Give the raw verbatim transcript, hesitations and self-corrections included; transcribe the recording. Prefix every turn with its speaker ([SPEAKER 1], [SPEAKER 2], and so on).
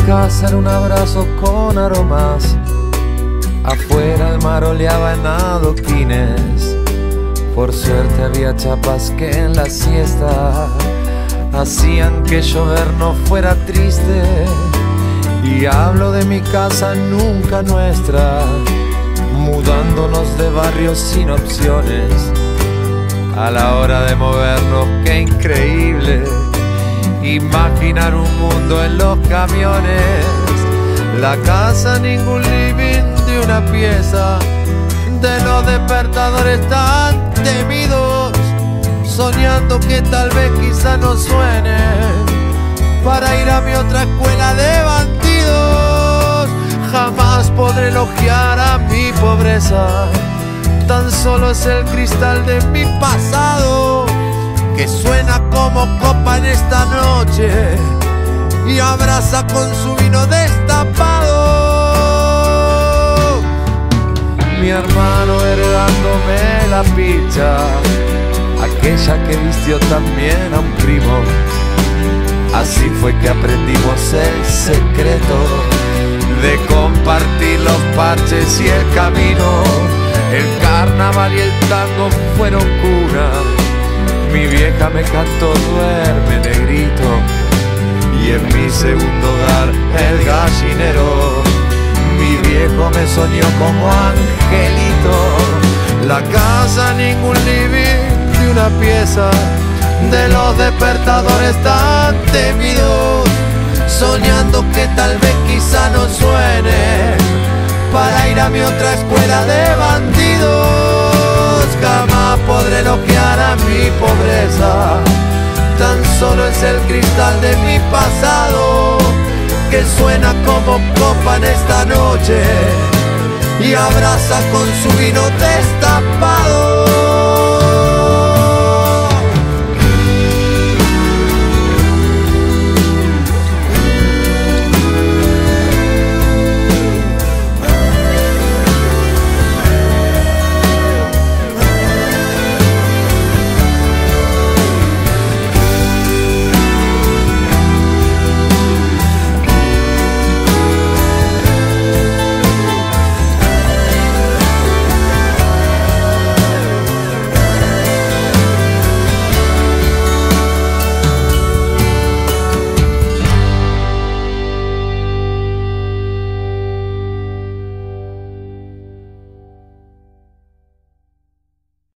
[SPEAKER 1] casa era un abrazo con aromas. Afuera el mar oleaba en adoquines. Por suerte había chapas que en la siesta hacían que llover no fuera triste. Y hablo de mi casa, nunca nuestra, mudándonos de barrios sin opciones. A la hora de movernos, qué increíble imaginar un mundo en los camiones. La casa, ningún living de una pieza, de los despertadores tan temidos, soñando que tal vez quizá no suene para ir a mi otra escuela de bandidos. Jamás podré elogiar a mi pobreza, tan solo es el cristal de mi pasado que suena como copa en esta noche y abraza con su vino destapado. Mi hermano heredándome la picha, aquella que vistió también a un primo. Así fue que aprendimos el secreto de compartir los parches y el camino. El carnaval y el tango fueron cuna. Mi vieja me cantó duerme negrito, y en mi segundo hogar el gallinero. Mi viejo me soñó como angelito. La casa, ningún living de una pieza, de los despertadores tan temidos, soñando que tal vez quizá no suene para ir a mi otra escuela de bandidos. Jamás podré elogiar a mi pobreza, tan solo es el cristal de mi pasado que suena como copa en esta noche y abraza con su vino destapado.